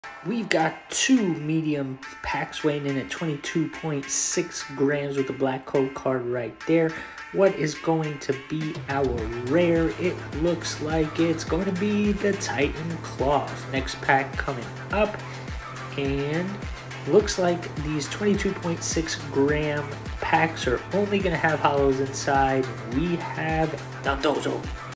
We've got two medium packs weighing in at 22.6 grams with the black code card right there. What is going to be our rare? It looks like it's going to be the Titan Claws. Next pack coming up. And looks like these 22.6 gram packs are only going to have hollows inside. We have Dondozo.